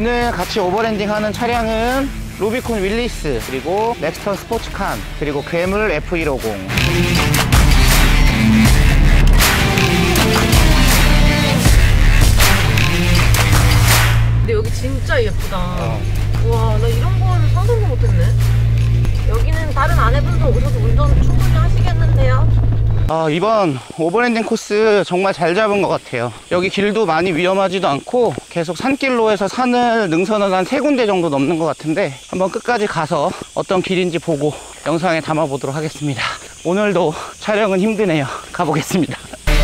오늘 같이 오버랜딩 하는 차량은 루비콘 윌리스, 그리고 렉스턴 스포츠칸, 그리고 괴물 F150. 근데 여기 진짜 예쁘다. 우와, 나 이런 건 상상도 못했네. 여기는 다른 아내분도 오셔서 운전 충분히 하시겠는데요? 이번 오버랜딩 코스 정말 잘 잡은 것 같아요. 여기 길도 많이 위험하지도 않고 계속 산길로 해서 산을 능선을 한 3군데 정도 넘는 것 같은데, 한번 끝까지 가서 어떤 길인지 보고 영상에 담아 보도록 하겠습니다. 오늘도 촬영은 힘드네요. 가보겠습니다.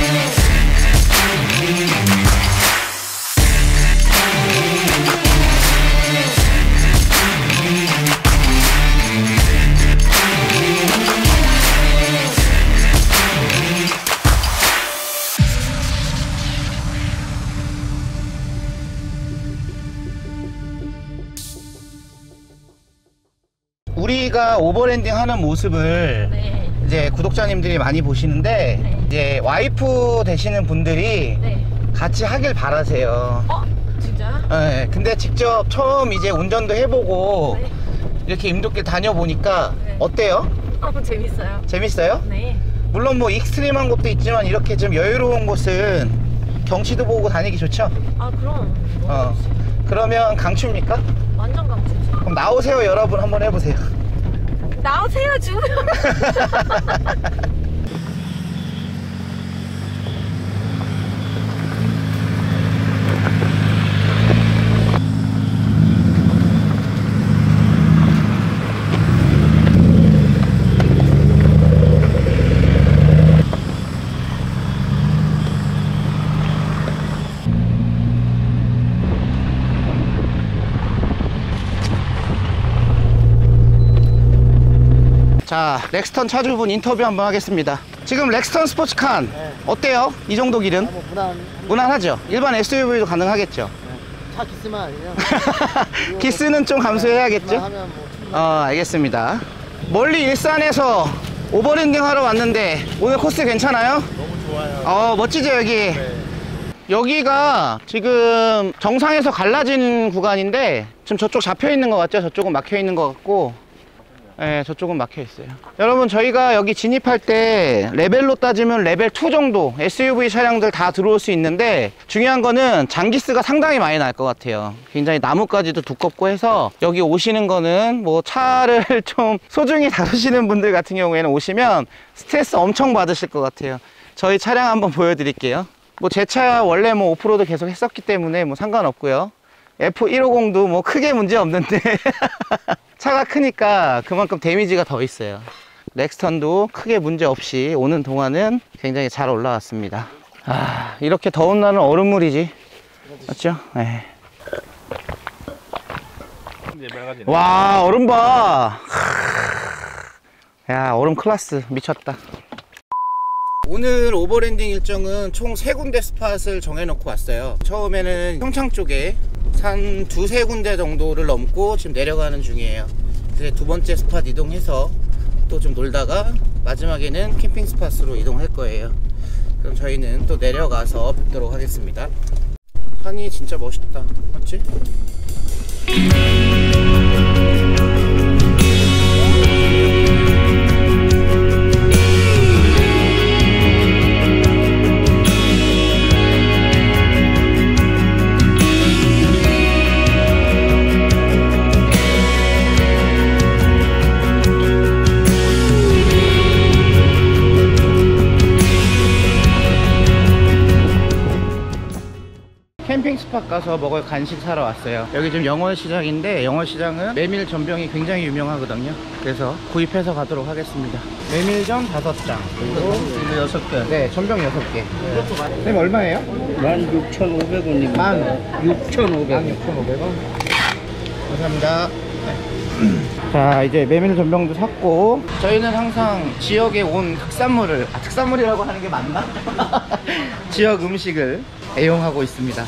우리가 오버랜딩 하는 모습을 네. 이제 구독자님들이 많이 보시는데, 네. 이제 와이프 되시는 분들이 네. 같이 하길 바라세요. 진짜요? 네, 근데 직접 처음 이제 운전도 해보고 네. 이렇게 임도길 다녀보니까 네. 어때요? 재밌어요. 재밌어요? 네. 물론 뭐 익스트림한 곳도 있지만 이렇게 좀 여유로운 곳은 경치도 보고 다니기 좋죠? 그럼. 너무 좋지. 그러면 강추입니까? 완전 강추지. 그럼 나오세요, 여러분. 한번 해보세요. 나오세요, 지금. 자, 렉스턴 차주분 인터뷰 한번 하겠습니다. 지금 렉스턴 스포츠칸 어때요? 이 정도 길은? 무난하죠? 일반 SUV도 가능하겠죠? 차 기스만 아니면 기스는 좀 감수해야겠죠? 알겠습니다. 멀리 일산에서 오버랜딩 하러 왔는데 오늘 코스 괜찮아요? 너무 좋아요. 멋지죠 여기? 네. 여기가 지금 정상에서 갈라진 구간인데 지금 저쪽 잡혀 있는 것 같죠? 저쪽은 막혀 있는 것 같고, 네, 저쪽은 막혀 있어요. 여러분, 저희가 여기 진입할 때 레벨로 따지면 레벨 2 정도 SUV 차량들 다 들어올 수 있는데, 중요한 거는 장기스가 상당히 많이 날 것 같아요. 굉장히 나무까지도 두껍고 해서 여기 오시는 거는 뭐 차를 좀 소중히 다루시는 분들 같은 경우에는 오시면 스트레스 엄청 받으실 것 같아요. 저희 차량 한번 보여드릴게요. 뭐 제 차 원래 뭐 오프로드 계속 했었기 때문에 뭐 상관없고요. F150도 뭐 크게 문제 없는데 차가 크니까 그만큼 데미지가 더 있어요. 렉스턴도 크게 문제 없이 오는 동안은 굉장히 잘 올라왔습니다. 이렇게 더운 날은 얼음물이지, 맞죠? 네. 와, 얼음 봐. 야, 얼음 클래스 미쳤다. 오늘 오버랜딩 일정은 총 3군데 스팟을 정해놓고 왔어요. 처음에는 평창 쪽에 한 2-3군데 정도를 넘고 지금 내려가는 중이에요. 그래서 2번째 스팟 이동해서 또 좀 놀다가 마지막에는 캠핑 스팟으로 이동할 거예요. 그럼 저희는 또 내려가서 뵙도록 하겠습니다. 산이 진짜 멋있다, 맞지? 캠핑 스팟 가서 먹을 간식 사러 왔어요. 여기 지금 영월시장인데, 영월시장은 메밀 전병이 굉장히 유명하거든요. 그래서 구입해서 가도록 하겠습니다. 메밀전 5장, 그리고 6개. 네, 전병 6개. 선생님 얼마예요? 16,500원입니다. 16,500원. 감사합니다. 자, 이제 메밀 전병도 샀고, 저희는 항상 지역에 온 특산물을, 특산물이라고 하는 게 맞나? 지역 음식을 애용하고 있습니다.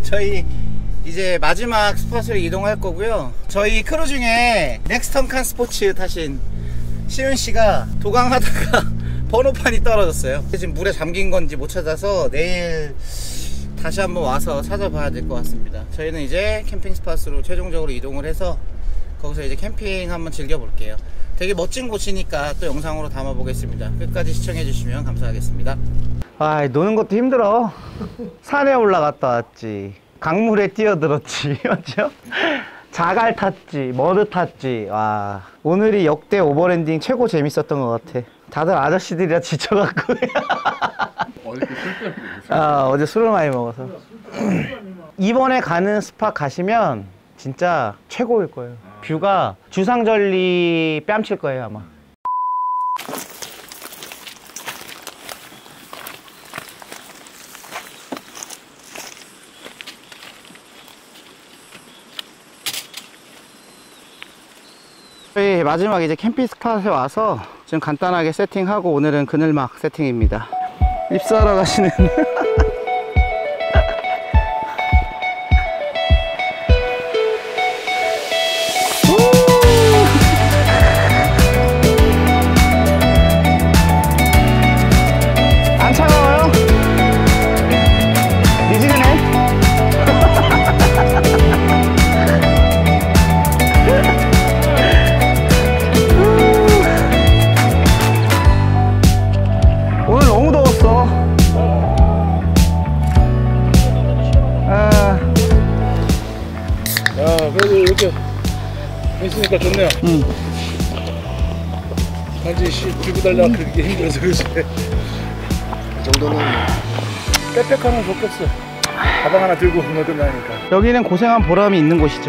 저희 이제 마지막 스팟으로 이동할 거고요. 저희 크루 중에 넥스턴 칸 스포츠 타신 시윤씨가 도강하다가 번호판이 떨어졌어요. 지금 물에 잠긴 건지 못 찾아서 내일 다시 한번 와서 찾아봐야 될 것 같습니다. 저희는 이제 캠핑 스팟으로 최종적으로 이동을 해서 거기서 이제 캠핑 한번 즐겨볼게요. 되게 멋진 곳이니까 또 영상으로 담아 보겠습니다. 끝까지 시청해 주시면 감사하겠습니다. 아, 노는 것도 힘들어. 산에 올라갔다 왔지, 강물에 뛰어들었지, 맞죠? 자갈 탔지, 머드 탔지. 와, 오늘이 역대 오버랜딩 최고 재밌었던 것 같아. 다들 아저씨들이라 지쳐갖고. 어제 술을 많이 먹어서. 이번에 가는 스팟 가시면 진짜 최고일 거예요. 뷰가 주상절리 뺨칠 거예요 아마. 저희 마지막 이제 캠핑 스팟에 와서 지금 간단하게 세팅하고, 오늘은 그늘막 세팅입니다. 입사하러 가시는 안 차가워요? 미지근해? 오늘 너무 더웠어. 야, 그래도 이렇게 있으니까 좋네요. 단지 들고 달려가 그렇게 힘들어서 그렇지. 그 정도는 빽빽하면 좋겠어. 가방 하나 들고 건너들라니까. 여기는 고생한 보람이 있는 곳이죠.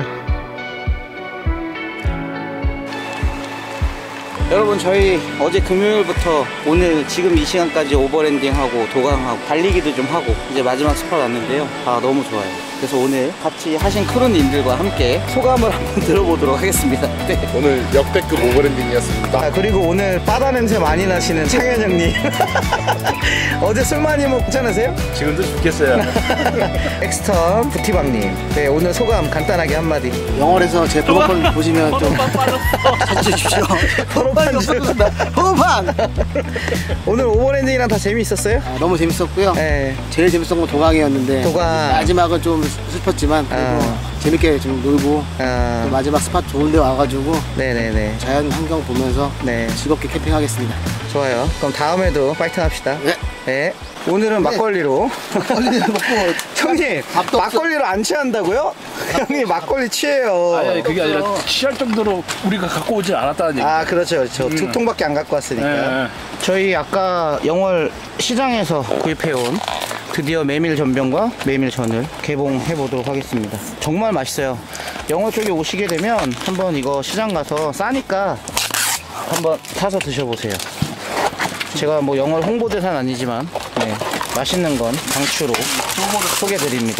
여러분, 저희 어제 금요일부터 오늘 지금 이 시간까지 오버랜딩하고 도강하고 달리기도 좀 하고 이제 마지막 스팟 왔는데요. 아, 너무 좋아요. 그래서 오늘 같이 하신 크루님들과 함께 소감을 한번 들어보도록 하겠습니다. 네. 오늘 역대급 오버랜딩이었습니다. 아, 그리고 오늘 바다 냄새 많이 나시는 창현 형님. 어제 술 많이 먹고 괜찮으세요? 지금도 죽겠어요. 엑스턴 부티방님. 네, 오늘 소감 간단하게 한마디. 영월에서 제 번호판 보시면 좀 찾아주십시오. 번호판 주셨다. 번호판! 오늘 오버랜딩이랑 다 재미있었어요? 아, 너무 재밌었고요. 네. 제일 재밌었던 건 도강이었는데 도강. 마지막은 좀 슬펐지만 그래도 재밌게 좀 놀고 또 마지막 스팟 좋은 데 와가지고 네네네. 자연 환경 보면서 네. 즐겁게 캠핑하겠습니다. 좋아요. 그럼 다음에도 파이팅 합시다. 네. 네. 오늘은 막걸리로. 막걸리 먹고 형님, 밥도 막걸리로 안 취한다고요? 형님, 막걸리 취해요. 아니, 그게 아니라 취할 정도로 우리가 갖고 오지 않았다는 얘기. 아, 그렇죠. 저 두 통밖에 안 갖고 왔으니까. 네. 저희 아까 영월 시장에서 구입해온 드디어 메밀 전병과 메밀 전을 개봉해 보도록 하겠습니다. 정말 맛있어요. 영월 쪽에 오시게 되면 한번 이거 시장 가서 싸니까 한번 사서 드셔보세요. 제가 뭐 영월 홍보대사는 아니지만 네, 맛있는 건 강추로 소개드립니다.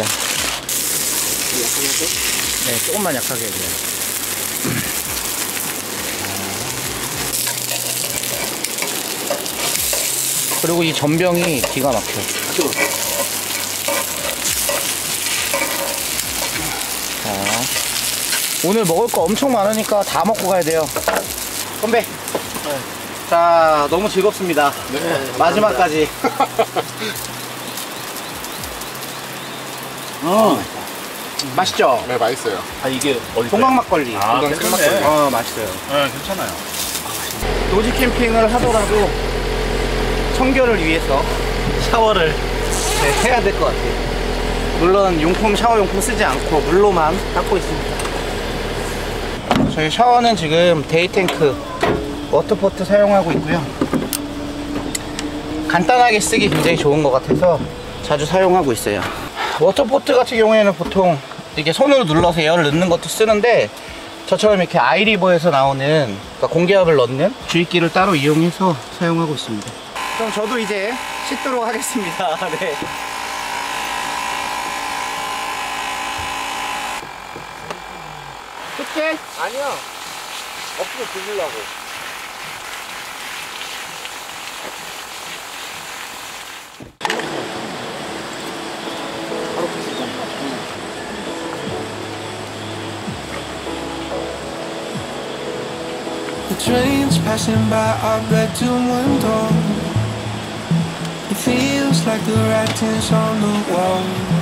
네, 조금만 약하게 해줘요. 그리고 이 전병이 기가 막혀요. 자, 오늘 먹을 거 엄청 많으니까 다 먹고 가야 돼요. 건배! 자, 너무 즐겁습니다. 마지막까지. 맛있죠? 네, 맛있어요. 아, 이게 어디? 동강 막걸리. 아, 동강 괜찮네. 맛있어요. 네, 괜찮아요. 노지 캠핑을 하더라도 청결을 위해서 샤워를 해야 될 것 같아요. 물론 용품, 샤워용품 쓰지 않고 물로만 닦고 있습니다. 저희 샤워는 지금 데이탱크 워터포트 사용하고 있고요. 간단하게 쓰기 굉장히 좋은 것 같아서 자주 사용하고 있어요. 워터포트 같은 경우에는 보통 이렇게 손으로 눌러서 열을 넣는 것도 쓰는데, 저처럼 이렇게 아이리버에서 나오는, 그러니까 공기압을 넣는 주입기를 따로 이용해서 사용하고 있습니다. 그럼 저도 이제 씻도록 하겠습니다. 네. 끝게? 아니요. 없으면 드시려고. 바로 드시죠. The trains passing by our bedroom window. It feels like the writing's on the wall.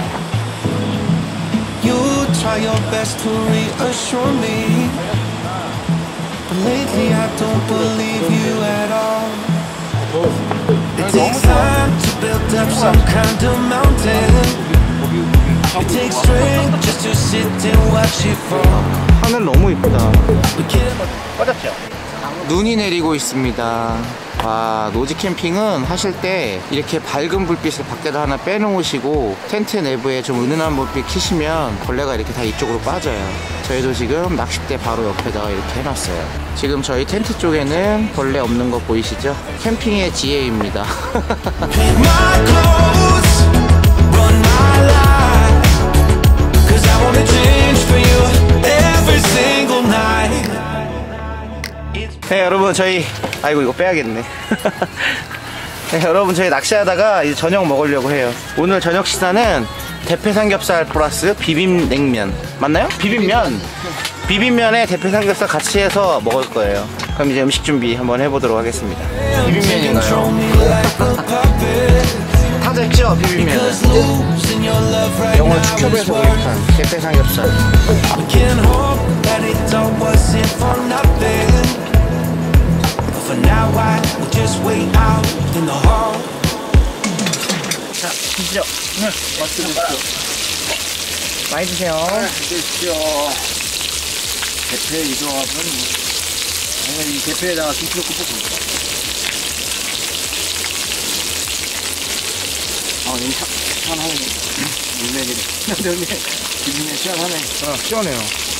You try your best to reassure me, but lately I don't believe you at all. It takes time to build up some kind of mountain. It takes strength just to sit and watch it fall. 하늘 너무 이쁘다. We can't 꺼졌죠? 눈이 내리고 있습니다. 와, 노지 캠핑은 하실 때 이렇게 밝은 불빛을 밖에다 하나 빼놓으시고 텐트 내부에 좀 은은한 불빛 켜시면 벌레가 이렇게 다 이쪽으로 빠져요. 저희도 지금 낚싯대 바로 옆에다가 이렇게 해놨어요. 지금 저희 텐트 쪽에는 벌레 없는 거 보이시죠? 캠핑의 지혜입니다. my clothes, run my life, 'cause I wanna change for you every single night. 네, 여러분 저희 아이고 이거 빼야겠네. 네, 여러분 저희 낚시하다가 이제 저녁 먹으려고 해요. 오늘 저녁 식사는 대패 삼겹살 플러스 비빔냉면 맞나요? 비빔면에 대패 삼겹살 같이 해서 먹을 거예요. 그럼 이제 음식 준비 한번 해보도록 하겠습니다. 비빔면인가요? 다 됐죠? 비빔면. 영어 축협에서 구입한 대패 삼겹살. We can hope that it all wasn't for nothing. For now I will just wait out in the hall. 자, 드시죠. 네, 맞습니다. 많이 드세요. 드십시오. 대패 이 조합은 이 대패에다가 김치 넣고 볶습니다. 너무 시원하네. 물내기네. 근데 비빔면 시원하네. 시원해요.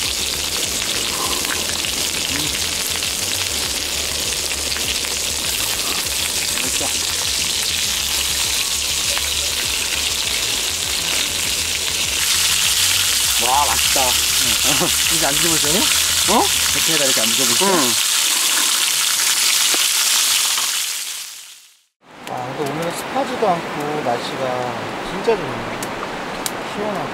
와, 맛있다. 이제 안 드셔보세요? 대패에다 이렇게 안 드셔보세요? 아, 근데 오늘은 습하지도 않고 날씨가 진짜 좋네요. 시원하고.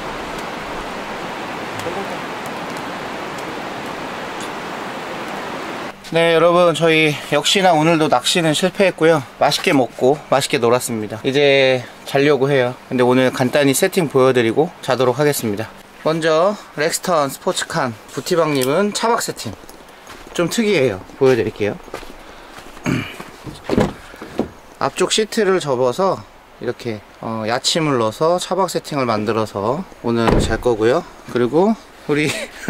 네, 여러분 저희 역시나 오늘도 낚시는 실패했고요. 맛있게 먹고 맛있게 놀았습니다. 이제 자려고 해요. 근데 오늘 간단히 세팅 보여드리고 자도록 하겠습니다. 먼저 렉스턴 스포츠칸 부티방님은 차박 세팅 좀 특이해요. 보여드릴게요. 앞쪽 시트를 접어서 이렇게 야침을 넣어서 차박 세팅을 만들어서 오늘 잘 거고요. 그리고 우리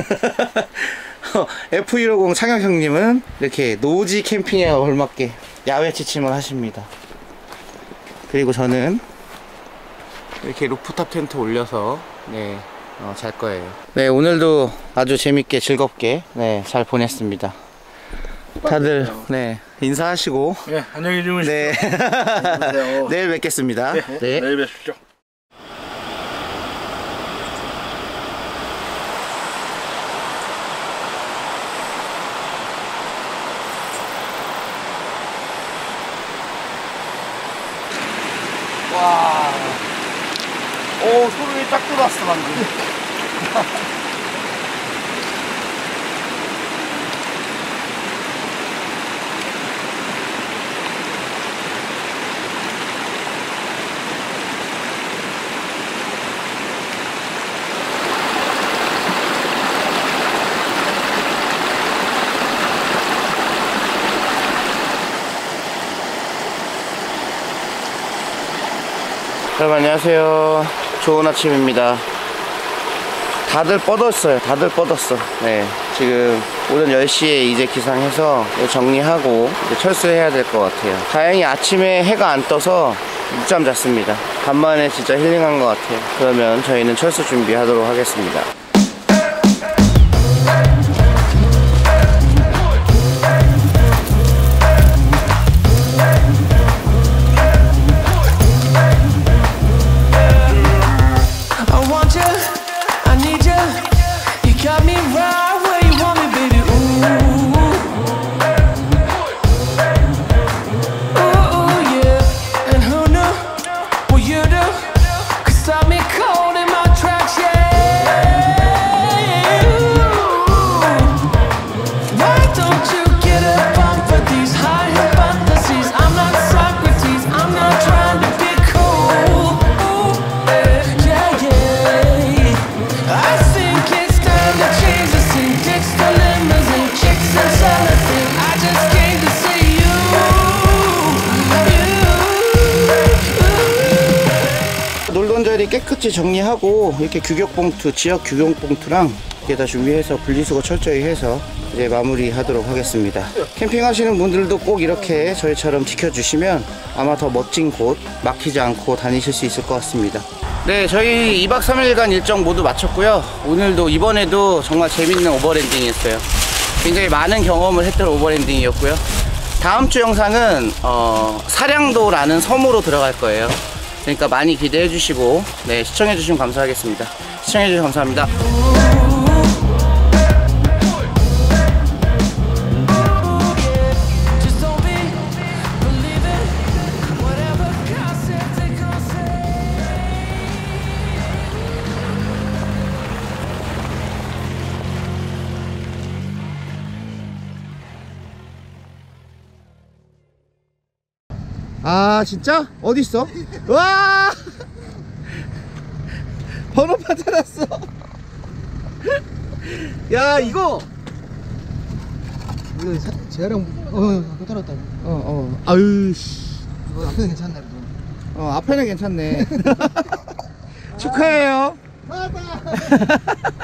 F150 창혁 형님은 이렇게 노지 캠핑에 걸맞게 야외 취침을 하십니다. 그리고 저는 이렇게 루프탑 텐트 올려서 잘 거예요. 네, 오늘도 아주 재밌게 즐겁게 잘 보냈습니다. 다들 인사하시고 네, 안녕히 주무십시오. 네. 내일 뵙겠습니다. 네. 내일 뵙십시오. 와, 오, 소름이 딱 돋았어 방금. 여러분 안녕하세요. 좋은 아침입니다. 다들 뻗었어요. 다들 뻗었어. 네, 지금 오전 10시에 이제 기상해서 정리하고 이제 철수해야 될 것 같아요. 다행히 아침에 해가 안 떠서 늦잠 잤습니다. 간만에 진짜 힐링한 것 같아요. 그러면 저희는 철수 준비하도록 하겠습니다. Why don't you I just came to see you. 놀던 자리 깨끗이 정리하고 이렇게 규격봉투, 지역 규격봉투랑 이렇게 다 준비해서 분리수거 철저히 해서 이제 마무리하도록 하겠습니다. 캠핑하시는 분들도 꼭 이렇게 저희처럼 지켜주시면 아마 더 멋진 곳 막히지 않고 다니실 수 있을 것 같습니다. 네, 저희 2박 3일간 일정 모두 마쳤고요. 오늘도 이번에도 정말 재밌는 오버랜딩이었어요. 굉장히 많은 경험을 했던 오버랜딩이었고요. 다음 주 영상은 사량도라는 섬으로 들어갈 거예요. 그러니까 많이 기대해 주시고 네, 시청해 주시면 감사하겠습니다. 시청해 주셔서 감사합니다. 아 진짜? 어딨어? 와 번호판 찾았어. 야 이거 이거 재활용 그거 떨었다. 아유 씨. 이거 앞에는 괜찮네. 앞에는 괜찮네. 축하해요.